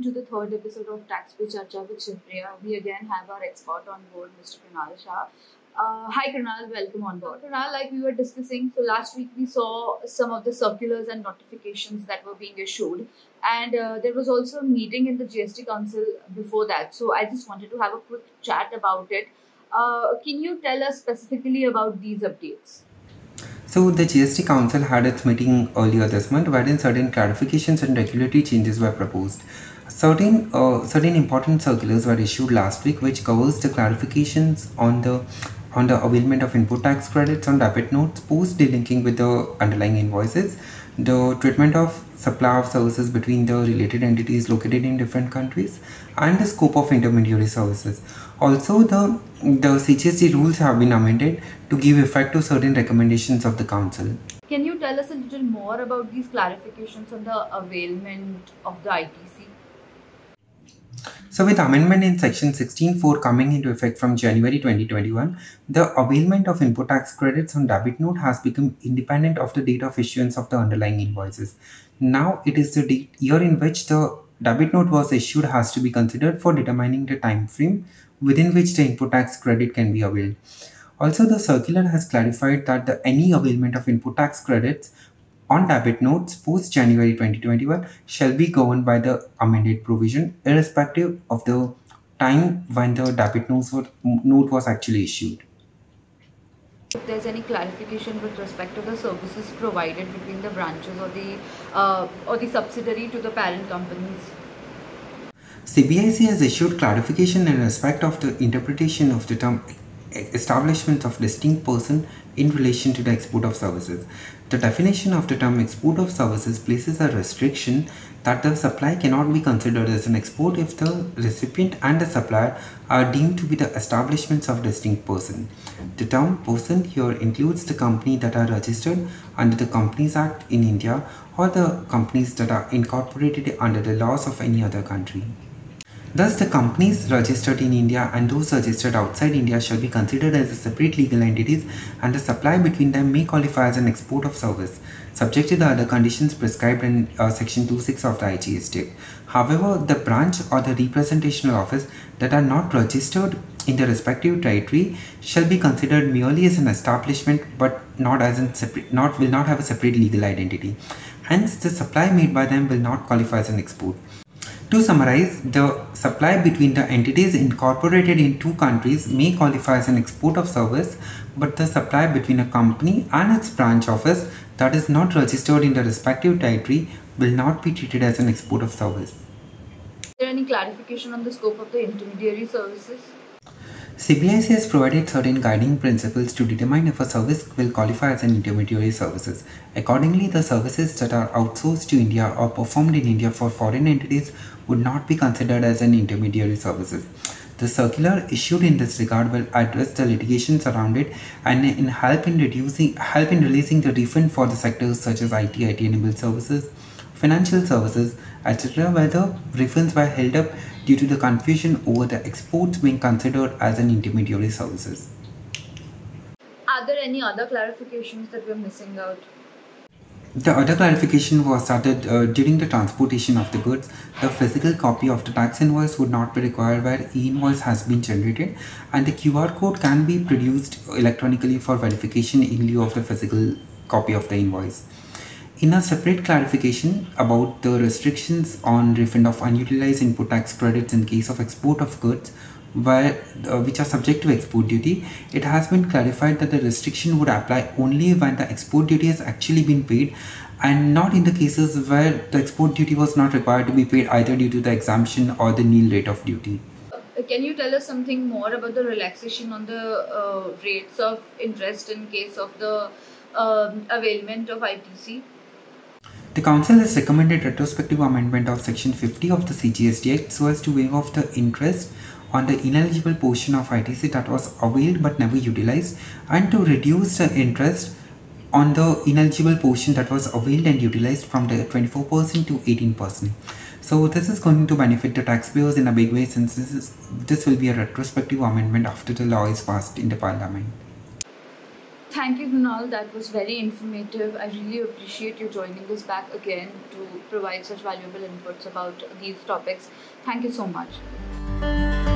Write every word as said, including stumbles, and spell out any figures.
welcome to the third episode of Tax Pe Charcha with Shivpriya. We again have our expert on board, Mister Krunal Shah. Uh, hi Krunal, welcome on board. Krunal, like we were discussing, so last week we saw some of the circulars and notifications that were being issued, and uh, there was also a meeting in the G S T Council before that. So I just wanted to have a quick chat about it. Uh, can you tell us specifically about these updates? So the G S T Council had its meeting earlier this month, wherein certain clarifications and regulatory changes were proposed. Certain uh, certain important circulars were issued last week, which covers the clarifications on the on the availment of input tax credits on debit notes post delinking with the underlying invoices, the treatment of supply of services between the related entities located in different countries, and the scope of intermediary services. Also, the, the C G S T rules have been amended to give effect to certain recommendations of the Council. Can you tell us a little more about these clarifications on the availment of the I T C? So with amendment in section sixteen point four coming into effect from January twenty twenty-one, the availment of input tax credits on debit note has become independent of the date of issuance of the underlying invoices. Now it is the date, year in which the debit note was issued has to be considered for determining the time frame within which the input tax credit can be availed. Also, the circular has clarified that the, any availment of input tax credits on debit notes post January twenty twenty-one shall be governed by the amended provision, irrespective of the time when the debit notes were, note was actually issued. If there's any clarification with respect to the services provided between the branches or the uh, or the subsidiary to the parent companies. C B I C has issued clarification in respect of the interpretation of the term establishment of distinct person in relation to the export of services. The definition of the term export of services places a restriction that the supply cannot be considered as an export if the recipient and the supplier are deemed to be the establishments of distinct person. The term person here includes the company that are registered under the Companies Act in India or the companies that are incorporated under the laws of any other country. Thus, the companies registered in India and those registered outside India shall be considered as separate legal entities, and the supply between them may qualify as an export of service, subject to the other conditions prescribed in uh, section two point six of the I G S T. However, the branch or the representational office that are not registered in the respective territory shall be considered merely as an establishment, but not as an separate, not will not have a separate legal identity. Hence, the supply made by them will not qualify as an export. To summarize, the supply between the entities incorporated in two countries may qualify as an export of service, but the supply between a company and its branch office that is not registered in the respective territory will not be treated as an export of service. Is there any clarification on the scope of the intermediary services? C B I C has provided certain guiding principles to determine if a service will qualify as an intermediary services. Accordingly, the services that are outsourced to India or performed in India for foreign entities would not be considered as an intermediary services. The circular issued in this regard will address the litigations around it and in help in reducing help in releasing the refund for the sectors such as I T, I T-enabled services, financial services, et cetera, where the refunds were held up due to the confusion over the exports being considered as an intermediary services. Are there any other clarifications that we're missing out? The other clarification was that uh, during the transportation of the goods, the physical copy of the tax invoice would not be required where e-invoice has been generated, and the Q R code can be produced electronically for verification in lieu of the physical copy of the invoice. In a separate clarification about the restrictions on refund of unutilized input tax credits in case of export of goods where, uh, which are subject to export duty, it has been clarified that the restriction would apply only when the export duty has actually been paid and not in the cases where the export duty was not required to be paid either due to the exemption or the nil rate of duty. Uh, can you tell us something more about the relaxation on the uh, rates of interest in case of the um, availment of I T C? The Council has recommended retrospective amendment of Section fifty of the C G S T Act so as to waive off the interest on the ineligible portion of I T C that was availed but never utilized, and to reduce the interest on the ineligible portion that was availed and utilized from the twenty-four percent to eighteen percent. So this is going to benefit the taxpayers in a big way, since this is this will be a retrospective amendment after the law is passed in the Parliament. Thank you, Kunal. That was very informative. I really appreciate you joining us back again to provide such valuable inputs about these topics. Thank you so much.